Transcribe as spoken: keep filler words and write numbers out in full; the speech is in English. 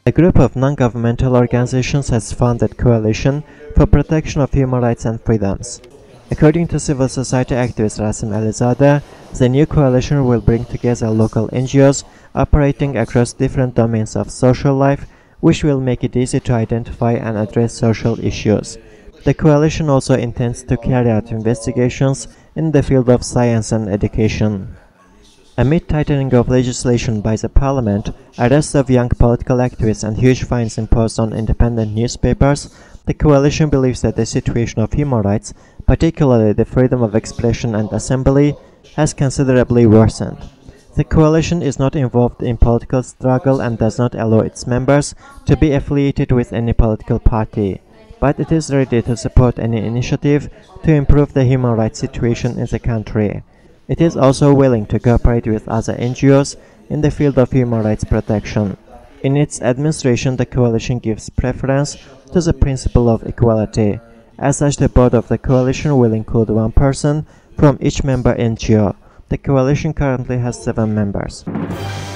A group of non-governmental organizations has founded Coalition for Protection of Human Rights and Freedoms. According to civil society activist Rasim Alizadeh, the new coalition will bring together local N G Os operating across different domains of social life, which will make it easy to identify and address social issues. The coalition also intends to carry out investigations in the field of science and education. Amid tightening of legislation by the parliament, arrests of young political activists and huge fines imposed on independent newspapers, the coalition believes that the situation of human rights, particularly the freedom of expression and assembly, has considerably worsened. The coalition is not involved in political struggle and does not allow its members to be affiliated with any political party, but it is ready to support any initiative to improve the human rights situation in the country. It is also willing to cooperate with other N G Os in the field of human rights protection. In its administration, the coalition gives preference to the principle of equality. As such, the board of the coalition will include one person from each member N G O. The coalition currently has seven members.